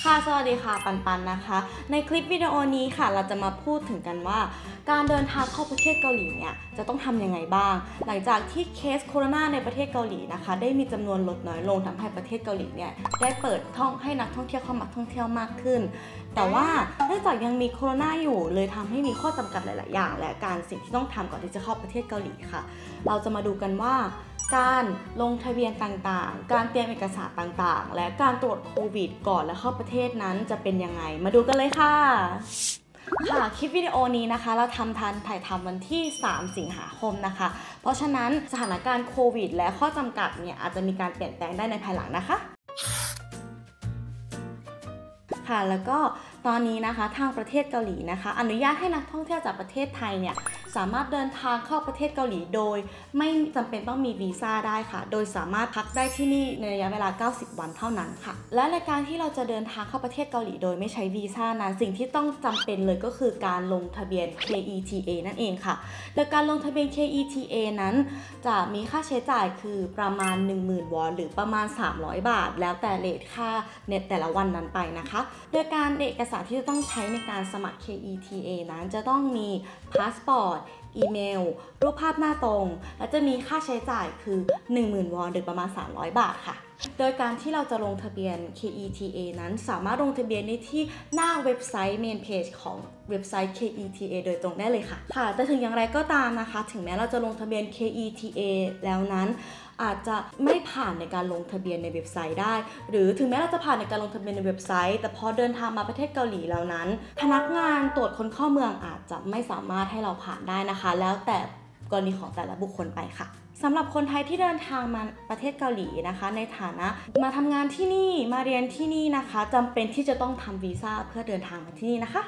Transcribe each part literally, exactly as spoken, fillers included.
ค่ะสวัสดีค่ะปันปันนะคะในคลิปวิดีโอนี้ค่ะเราจะมาพูดถึงกันว่าการเดินทางเข้าประเทศเกาหลีเนี่ยจะต้องทำยังไงบ้างหลังจากที่เคสโควิดในประเทศเกาหลีนะคะได้มีจำนวนลดน้อยลงทำให้ประเทศเกาหลีเนี่ยได้เปิดท่องให้นักท่องเที่ยวเข้ามาท่องเที่ยวมากขึ้นแต่ว่าเนื่องจากยังมีโควิดอยู่เลยทำให้มีข้อจำกัดหลายๆอย่างและการสิ่งที่ต้องทำก่อนที่จะเข้าประเทศเกาหลีค่ะเราจะมาดูกันว่าการลงทะเบียนต่างๆการเตรียมเอกสารต่างๆและการตรวจโควิดก่อนและเข้าประเทศนั้นจะเป็นยังไงมาดูกันเลยค่ะค่ะคลิปวิดีโอนี้นะคะเราทำทันถ่ายทำวันที่สามสิงหาคมนะคะเพราะฉะนั้นสถานการณ์โควิดและข้อจำกัดเนี่ยอาจจะมีการเปลี่ยนแปลงได้ในภายหลังนะคะค่ะแล้วก็ตอนนี้นะคะทางประเทศเกาหลีนะคะอนุญาตให้นักท่องเที่ยวจากประเทศไทยเนี่ยสามารถเดินทางเข้าประเทศเกาหลีโดยไม่จำเป็นต้องมีวีซ่าได้ค่ะโดยสามารถพักได้ที่นี่ในระยะเวลาเก้าสิบวันเท่านั้นค่ะและในการที่เราจะเดินทางเข้าประเทศเกาหลีโดยไม่ใช้วีซ่านั้นสิ่งที่ต้องจำเป็นเลยก็คือการลงทะเบียน เค อี ที เอ นั่นเองค่ะโดยการลงทะเบียน เค อี ที เอ นั้นจะมีค่าใช้จ่ายคือประมาณ หนึ่งหมื่น วอนหรือประมาณสามร้อยบาทแล้วแต่เรทค่าเน็ตแต่ละวันนั้นไปนะคะโดยการเอกสารที่จะต้องใช้ในการสมัคร เค อี ที เอ นั้นจะต้องมีพาสปอร์ตอีเมลรูปภาพหน้าตรงและจะมีค่าใช้จ่ายคือ หนึ่งหมื่น วอนหรือประมาณสามร้อยบาทค่ะโดยการที่เราจะลงทะเบียน เค อี ที เอ นั้นสามารถลงทะเบียนได้ที่หน้าเว็บไซต์ Main Page ของเว็บไซต์ เค อี ที เอ โดยตรงได้เลยค่ะค่ะแต่ถึงอย่างไรก็ตามนะคะถึงแม้เราจะลงทะเบียน เค อี ที เอ แล้วนั้นอาจจะไม่ผ่านในการลงทะเบียนในเว็บไซต์ได้หรือถึงแม้เราจะผ่านในการลงทะเบียนในเว็บไซต์แต่พอเดินทางมาประเทศเกาหลีแล้วนั้นพนักงานตรวจคนเข้าเมืองอาจจะไม่สามารถให้เราผ่านได้นะคะแล้วแต่กรณีของแต่ละบุคคลไปค่ะสำหรับคนไทยที่เดินทางมาประเทศเกาหลีนะคะในฐานะมาทำงานที่นี่มาเรียนที่นี่นะคะจำเป็นที่จะต้องทำวีซ่าเพื่อเดินทางมาที่นี่นะคะ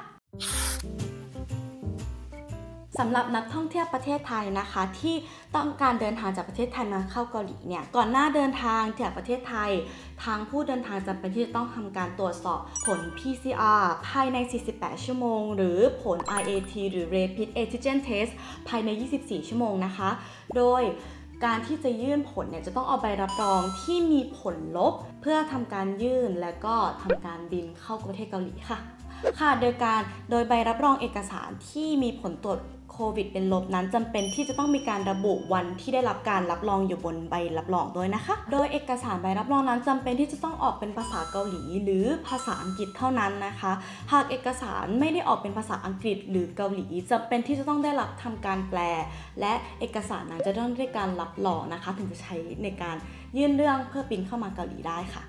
สำหรับนักท่องเที่ยวประเทศไทยนะคะที่ต้องการเดินทางจากประเทศไทยมาเข้าเกาหลีเนี่ยก่อนหน้าเดินทางจากประเทศไทยทางผู้เดินทางจำเป็นที่จะต้องทำการตรวจสอบผล พี ซี อาร์ ภายในสี่สิบแปดชั่วโมงหรือผล อาร์ เอ ที หรือ Rapid Antigen Test ภายในยี่สิบสี่ชั่วโมงนะคะโดยการที่จะยื่นผลเนี่ยจะต้องเอาใบรับรองที่มีผลลบเพื่อทำการยื่นและก็ทำการบินเข้าประเทศเกาหลีค่ะค่ะโดยการโดยใบรับรองเอกสารที่มีผลตรวจโควิดเป็นลบนั้นจำเป็นที่จะต้องมีการระบุวันที่ได้รับการรับรองอยู่บนใบรับรองด้วยนะคะโดยเอกสารใบรับรองนั้นจำเป็นที่จะต้องออกเป็นภาษาเกาหลีหรือภาษาอังกฤษเท่านั้นนะคะหากเอกสารไม่ได้ออกเป็นภาษาอังกฤษหรือเกาหลีจำเป็นที่จะต้องได้รับทำการแปลและเอกสารนั้นจะต้องได้การรับรองนะคะถึงจะใช้ในการยื่นเรื่องเพื่อบินเข้ามาเกาหลีได้ค่ะ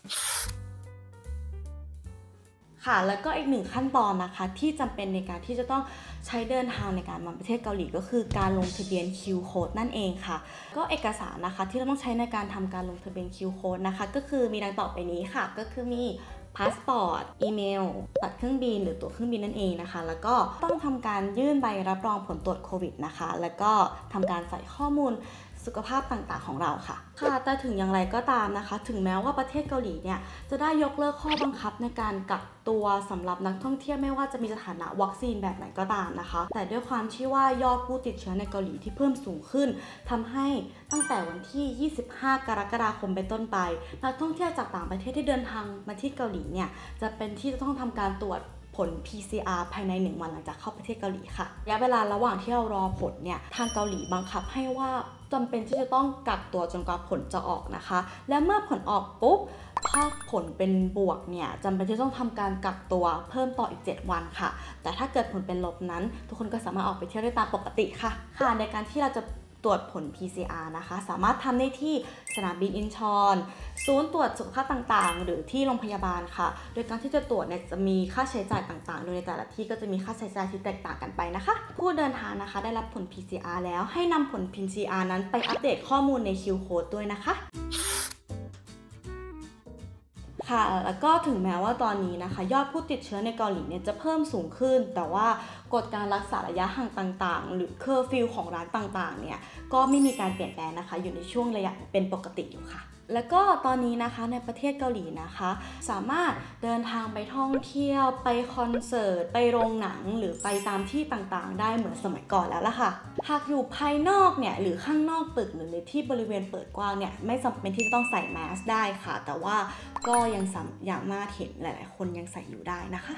ค่ะแล้วก็อีกหนึ่งขั้นตอนนะคะที่จำเป็นในการที่จะต้องใช้เดินทางในการมาประเทศเกาหลีก็คือการลงทะเบียน คิว Code นั่นเองค่ะก็เอกสารนะคะที่เราต้องใช้ในการทำการลงทะเบียน คิว Code นะคะก็คือมีดังต่อไปนี้ค่ะก็คือมีพาสปอร์ตอีเมลบัตรเครื่องบินหรือตั๋วเครื่องบินนั่นเองนะคะแล้วก็ต้องทำการยื่นใบรับรองผลตรวจโควิดนะคะแล้วก็ทำการใส่ข้อมูลสุขภาพต่างๆของเราค่ะค่ะแต่ถึงอย่างไรก็ตามนะคะถึงแม้ว่าประเทศเกาหลีเนี่ยจะได้ยกเลิกข้อบังคับในการกักตัวสำหรับนักท่องเที่ยวไม่ว่าจะมีสถานะวัคซีนแบบไหนก็ตามนะคะแต่ด้วยความที่ว่ายอดผู้ติดเชื้อในเกาหลีที่เพิ่มสูงขึ้นทำให้ตั้งแต่วันที่ยี่สิบห้ากรกฎาคมเป็นต้นไปนักท่องเที่ยวจากต่างประเทศที่เดินทางมาที่เกาหลีเนี่ยจะเป็นที่จะต้องทำการตรวจผล พี ซี อาร์ ภายในหนึ่งวันหลังจากเข้าประเทศเกาหลีค่ะระยะเวลาระหว่างที่เรารอผลเนี่ยทางเกาหลีบังคับให้ว่าจำเป็นที่จะต้องกักตัวจนกว่าผลจะออกนะคะและเมื่อผลออกปุ๊บถ้าผลเป็นบวกเนี่ยจำเป็นที่ต้องทำการกักตัวเพิ่มต่ออีกเจ็ดวันค่ะแต่ถ้าเกิดผลเป็นลบนั้นทุกคนก็สามารถออกไปเที่ยวได้ตามปกติค่ะค่ะในการที่เราจะตรวจผล พี ซี อาร์ นะคะสามารถทำได้ที่สนามบินอินชอนศูนย์ตรวจสุขภาพต่างๆหรือที่โรงพยาบาลค่ะโดยการที่จะตรวจเนี่ยจะมีค่าใช้จ่ายต่างๆโดยในแต่ละที่ก็จะมีค่าใช้จ่ายที่แตกต่างกันไปนะคะผู้เดินทางนะคะได้รับผล พี ซี อาร์ แล้วให้นำผล พี ซี อาร์ นั้นไปอัปเดตข้อมูลใน คิว Code ด้วยนะคะค่ะแล้วก็ถึงแม้ว่าตอนนี้นะคะยอดผู้ติดเชื้อในเกาหลีเนี่ยจะเพิ่มสูงขึ้นแต่ว่ากฎการรักษาระยะห่างต่างๆหรือเคอร์ฟิวของร้านต่างๆเนี่ยก็ไม่มีการเปลี่ยนแปลงนะคะอยู่ในช่วงระยะเป็นปกติอยู่ค่ะแล้วก็ตอนนี้นะคะในประเทศเกาหลีนะคะสามารถเดินทางไปท่องเที่ยวไปคอนเสิร์ตไปโรงหนังหรือไปตามที่ต่างๆได้เหมือนสมัยก่อนแล้วล่ะค่ะหากอยู่ภายนอกเนี่ยหรือข้างนอกตึกหรือในที่บริเวณเปิดกว้างเนี่ยไม่จำเป็นที่จะต้องใส่แมสได้ค่ะแต่ว่าก็ยังสามารถเห็นหลายๆคนยังใส่อยู่ได้นะคะ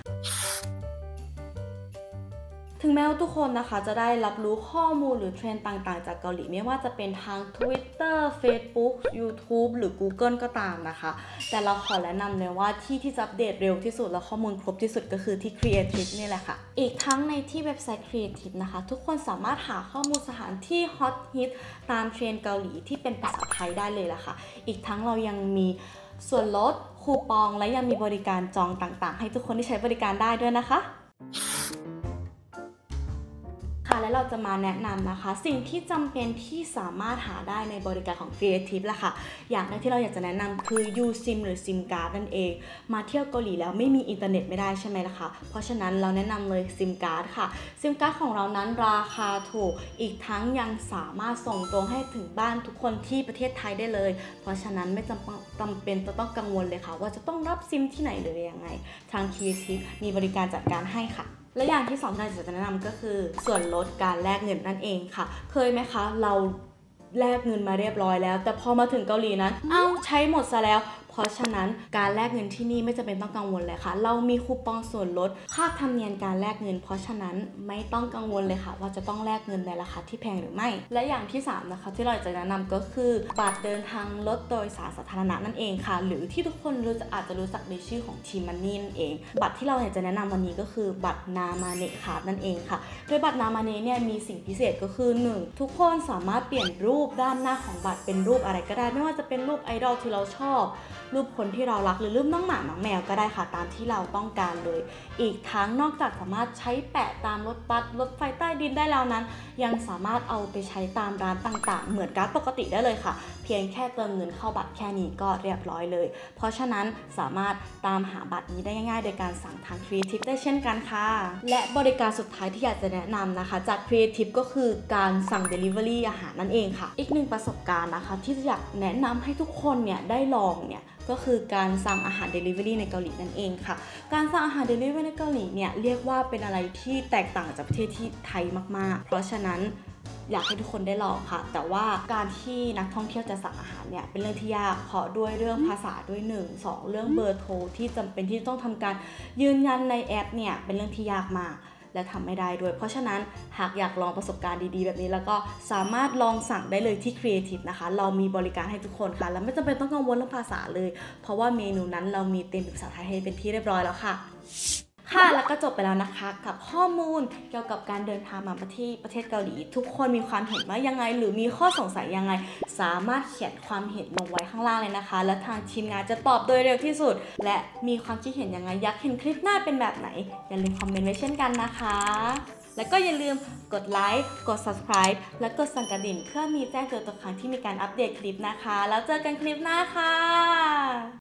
ถึงแม้ว่าทุกคนนะคะจะได้รับรู้ข้อมูลหรือเทรนด์ต่างๆจากเกาหลีไม่ว่าจะเป็นทาง Twitter Facebook YouTube หรือ Google ก็ตามนะคะแต่เราขอแนะนำเลยว่าที่ที่จะอัปเดตเร็วที่สุดและข้อมูลครบที่สุดก็คือที่ Creative นี่แหละค่ะอีกทั้งในที่เว็บไซต์ Creative นะคะทุกคนสามารถหาข้อมูลสถานที่ฮอตฮิตตามเทรนด์เกาหลีที่เป็นภาษาไทยได้เลยล่ะค่ะอีกทั้งเรายังมีส่วนลดคูปองและยังมีบริการจองต่างๆให้ทุกคนที่ใช้บริการได้ด้วยนะคะค่ะและเราจะมาแนะนำนะคะสิ่งที่จำเป็นที่สามารถหาได้ในบริการของ Creative ล่ะค่ะอย่างแรกที่เราอยากจะแนะนำคือ ยู ซิม หรือ ซิม การ์ด นั่นเองมาเที่ยวเกาหลีแล้วไม่มีอินเทอร์เน็ตไม่ได้ใช่ไหมล่ะคะเพราะฉะนั้นเราแนะนำเลย ซิม การ์ด ค่ะ ซิม การ์ด ของเรานั้นราคาถูกอีกทั้งยังสามารถส่งตรงให้ถึงบ้านทุกคนที่ประเทศไทยได้เลยเพราะฉะนั้นไม่จำจำเป็นจะต้องกังวลเลยค่ะว่าจะต้องรับซิมที่ไหนหรือยังไงทาง Creative มีบริการจัดการให้ค่ะและอย่างที่สองที่เราจะแนะนำก็คือส่วนลดการแลกเงินนั่นเองค่ะเคยไหมคะเราแลกเงินมาเรียบร้อยแล้วแต่พอมาถึงเกาหลีนั้นเอ้าใช้หมดซะแล้วเพราะฉะนั้นการแลกเงินที่นี่ไม่จำเป็นต้องกังวลเลยค่ะเรามีคูปองส่วนลดค่าธรรมเนียมการแลกเงินเพราะฉะนั้นไม่ต้องกังวลเลยค่ะว่าจะต้องแลกเงินในราคาที่แพงหรือไม่และอย่างที่สามนะคะที่เราจะแนะนำก็คือบัตรเดินทางรถโดยสารสาธารณะนั่นเองค่ะหรือที่ทุกคนรู้อาจจะรู้จักในชื่อของทีมันนี่นั่นเองบัตรที่เราอยากจะแนะนำวันนี้ก็คือบัตรนามาเนะคาร์ดนั่นเองค่ะโดยบัตรนามาเนะเนี่ยมีสิ่งพิเศษก็คือหนึ่งทุกคนสามารถเปลี่ยนรูปด้านหน้าของบัตรเป็นรูปอะไรก็ได้ไม่ว่าจะเป็นรูปไอดอลที่เราชอบรูปคนที่เรารักหรือรูปน้องหมาน้องแมวก็ได้ค่ะตามที่เราต้องการเลยอีกทั้งนอกจากสามารถใช้แปะตามรถบัสรถไฟใต้ดินได้แล้วนั้นยังสามารถเอาไปใช้ตามร้านต่างๆเหมือนการ์ดปกติได้เลยค่ะเพียงแค่เติมเงินเข้าบัตรแค่นี้ก็เรียบร้อยเลยเพราะฉะนั้นสามารถตามหาบัตรนี้ได้ง่ายๆโดยการสั่งทาง Creative ได้เช่นกันค่ะและบริการสุดท้ายที่อยากจะแนะนำนะคะจาก Creative ก็คือการสั่ง Delivery อาหารนั่นเองค่ะอีกหนึ่งประสบการณ์นะคะที่อยากแนะนำให้ทุกคนเนี่ยได้ลองเนี่ยก็คือการสั่งอาหาร Delivery ในเกาหลีนั่นเองค่ะการสั่งอาหาร Delivery ในเกาหลีเนี่ยเรียกว่าเป็นอะไรที่แตกต่างจากประเทศที่ไทยมากๆเพราะฉะนั้นอยากให้ทุกคนได้ลองค่ะแต่ว่าการที่นักท่องเที่ยวจะสั่งอาหารเนี่ยเป็นเรื่องที่ยากเพราะด้วยเรื่องภาษาด้วยหนึ่ง สองเรื่องเบอร์โทรที่จำเป็นที่ต้องทำการยืนยันในแอปเนี่ยเป็นเรื่องที่ยากมากและทำไม่ได้ด้วยเพราะฉะนั้นหากอยากลองประสบการณ์ดีๆแบบนี้แล้วก็สามารถลองสั่งได้เลยที่ Creative นะคะเรามีบริการให้ทุกคนค่ะและไม่จำเป็นต้องกังวลเรื่องภาษาเลยเพราะว่าเมนูนั้นเรามีเต็มเป็นภาษาไทยให้เป็นที่เรียบร้อยแล้วค่ะค่ะแล้วก็จบไปแล้วนะคะกับข้อมูลเกี่ยวกับการเดินทางมาประเทศประเทศเกาหลีทุกคนมีความเห็นว่ายังไงหรือมีข้อสงสัยยังไงสามารถเขียนความเห็นลงไว้ข้างล่างเลยนะคะและทางทีมงานจะตอบโดยเร็วที่สุดและมีความคิดเห็นยังไงอยากเห็นคลิปหน้าเป็นแบบไหนอย่าลืมคอมเมนต์ไว้เช่นกันนะคะแล้วก็อย่าลืมกดไลค์กด Subscribe และกดสั่นกระดิ่งเพื่อมีแจ้งเตือนทุกครั้งที่มีการอัปเดตคลิปนะคะแล้วเจอกันคลิปหน้าค่ะ